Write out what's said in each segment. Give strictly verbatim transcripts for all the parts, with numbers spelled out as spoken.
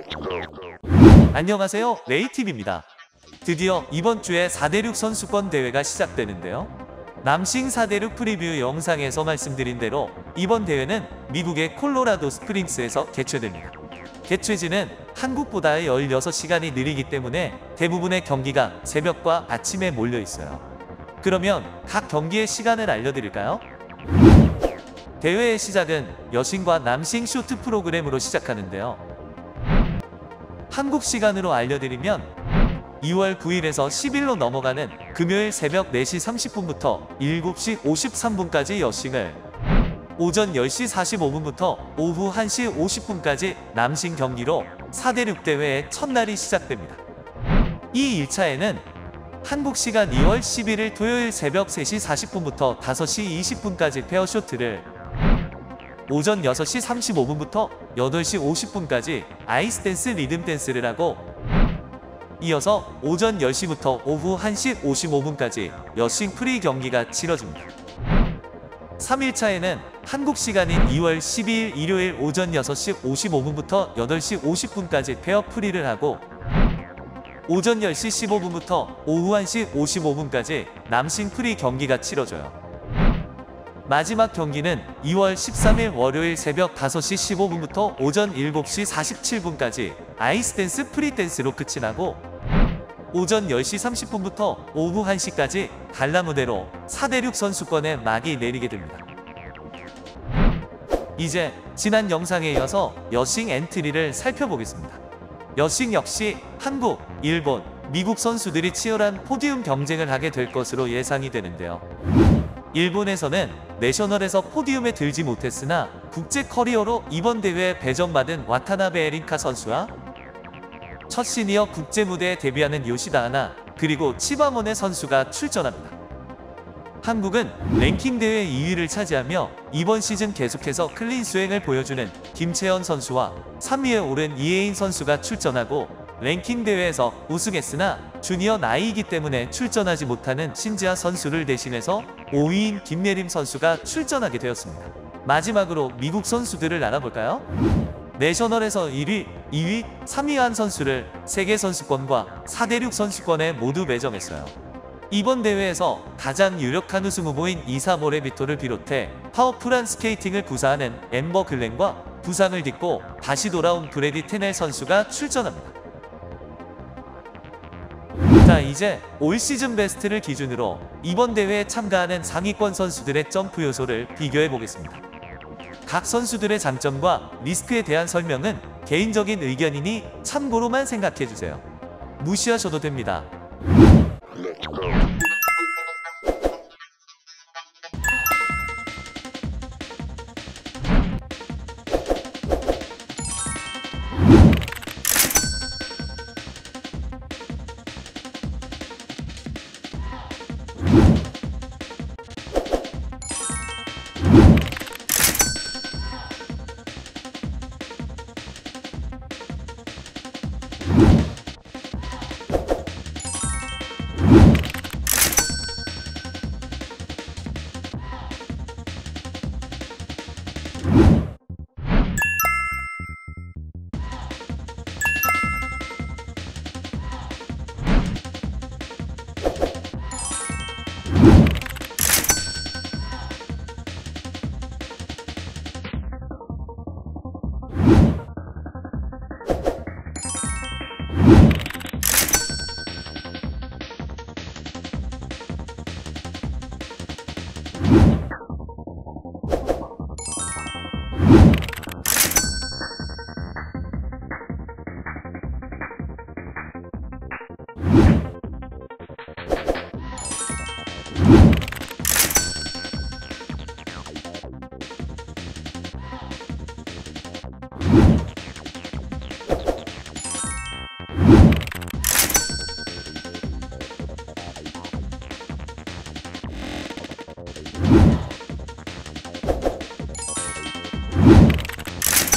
안녕하세요, 레이팁입니다. 드디어 이번 주에 사 대 육 선수권 대회가 시작되는데요. 남싱 사 대 육 프리뷰 영상에서 말씀드린 대로 이번 대회는 미국의 콜로라도 스프링스에서 개최됩니다. 개최지는 한국보다 열여섯 시간이 느리기 때문에 대부분의 경기가 새벽과 아침에 몰려 있어요. 그러면 각 경기의 시간을 알려드릴까요? 대회의 시작은 여싱과 남싱 쇼트 프로그램으로 시작하는데요. 한국 시간으로 알려드리면 이월 구일에서 십일로 넘어가는 금요일 새벽 네 시 삼십 분부터 일곱 시 오십삼 분까지 여싱을, 오전 열 시 사십오 분부터 오후 한 시 오십 분까지 남싱 경기로 사 대 육 대회의 첫날이 시작됩니다. 이 일 차에는 한국 시간 이월 십일일 토요일 새벽 세 시 사십 분부터 다섯 시 이십 분까지 페어 쇼트를, 오전 여섯 시 삼십오 분부터 여덟 시 오십 분까지 아이스 댄스 리듬 댄스를 하고, 이어서 오전 열 시부터 오후 한 시 오십오 분까지 여싱 프리 경기가 치러집니다. 삼 일 차에는 한국 시간인 이월 십이일 일요일 오전 여섯 시 오십오 분부터 여덟 시 오십 분까지 페어 프리를 하고, 오전 열 시 십오 분부터 오후 한 시 오십오 분까지 남싱 프리 경기가 치러져요. 마지막 경기는 이월 십삼일 월요일 새벽 다섯 시 십오 분부터 오전 일곱 시 사십칠 분까지 아이스 댄스 프리 댄스로 끝이 나고, 오전 열 시 삼십 분부터 오후 한 시까지 갈라 무대로 사 대 육 선수권의 막이 내리게 됩니다. 이제 지난 영상에 이어서 여싱 엔트리를 살펴보겠습니다. 여싱 역시 한국, 일본, 미국 선수들이 치열한 포디움 경쟁을 하게 될 것으로 예상이 되는데요. 일본에서는 내셔널에서 포디움에 들지 못했으나 국제 커리어로 이번 대회에 배정받은 와타나베 에린카 선수와 첫 시니어 국제 무대에 데뷔하는 요시다 하나, 그리고 치바모네 선수가 출전합니다. 한국은 랭킹 대회 이 위를 차지하며 이번 시즌 계속해서 클린 수행을 보여주는 김채연 선수와 삼 위에 오른 이혜인 선수가 출전하고, 랭킹 대회에서 우승했으나 주니어 나이이기 때문에 출전하지 못하는 신지아 선수를 대신해서 오 위인 김예림 선수가 출전하게 되었습니다. 마지막으로 미국 선수들을 알아볼까요? 내셔널에서 일 위, 이 위, 삼 위 한 선수를 세계 선수권과 사 대 육 선수권에 모두 배정했어요. 이번 대회에서 가장 유력한 우승 후보인 이사 모레비토를 비롯해 파워풀한 스케이팅을 구사하는 엠버 글렌과 부상을 딛고 다시 돌아온 브래디 테넬 선수가 출전합니다. 자, 이제 올 시즌 베스트를 기준으로 이번 대회에 참가하는 상위권 선수들의 점프 요소를 비교해 보겠습니다. 각 선수들의 장점과 리스크에 대한 설명은 개인적인 의견이니 참고로만 생각해주세요. 무시하셔도 됩니다.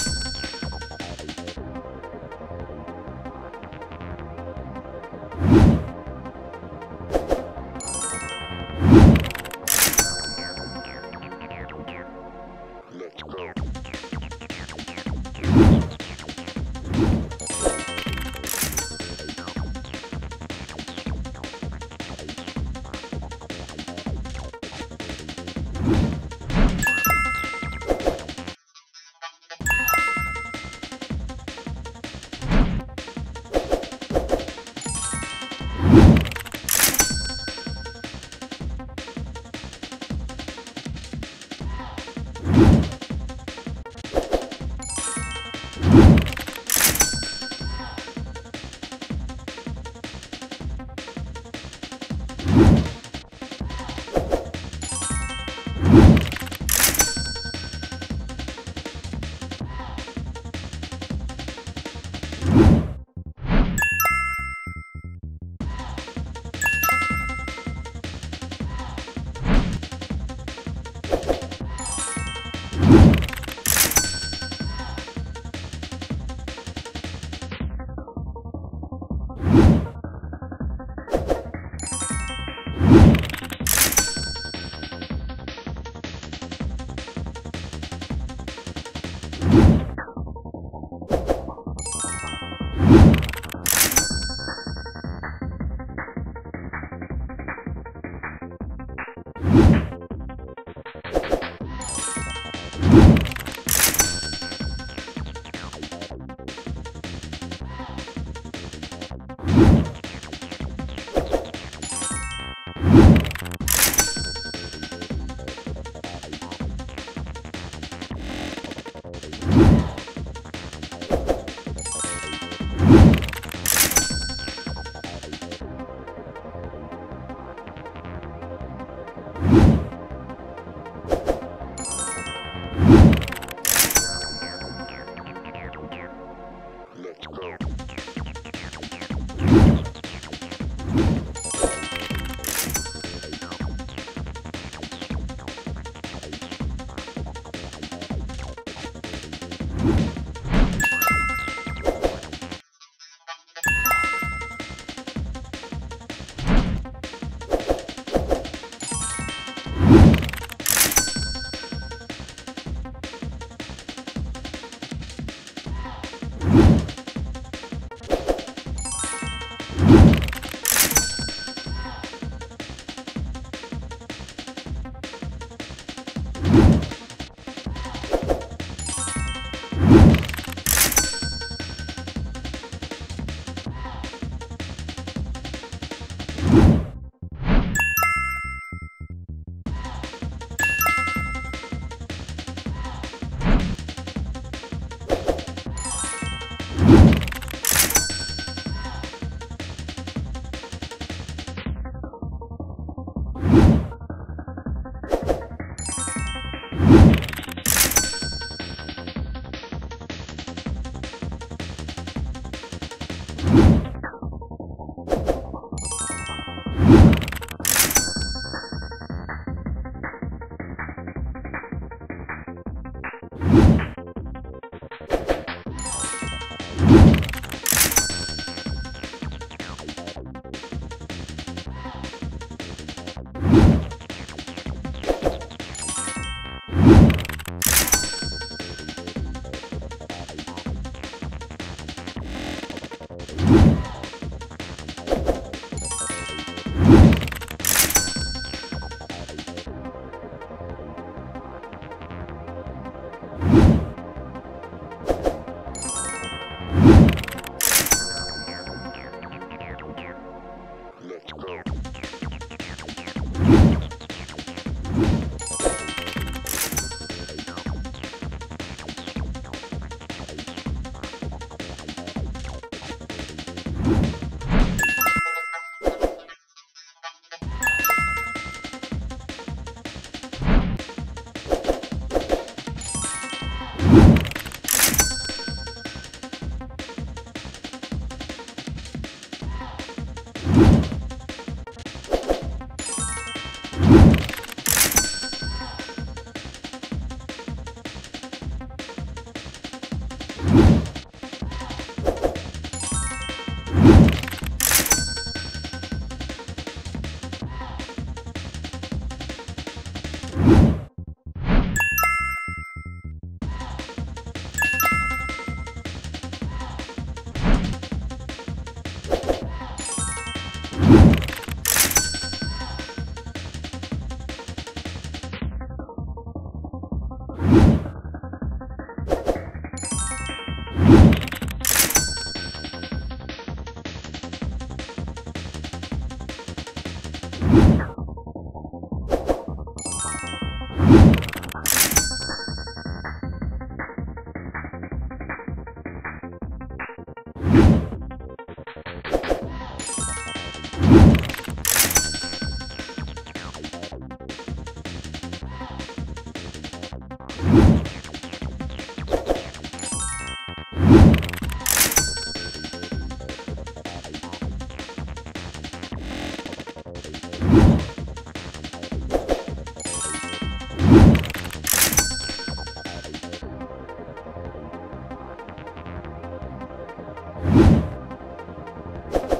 you you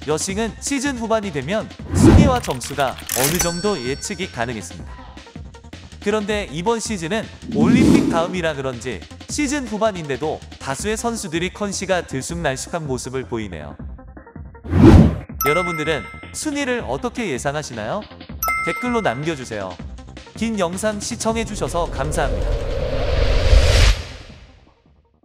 여싱은 시즌 후반이 되면 순위와 점수가 어느 정도 예측이 가능했습니다. 그런데 이번 시즌은 올림픽 다음이라 그런지 시즌 후반인데도 다수의 선수들이 컨시가 들쑥날쑥한 모습을 보이네요. 여러분들은 순위를 어떻게 예상하시나요? 댓글로 남겨주세요. 긴 영상 시청해주셔서 감사합니다.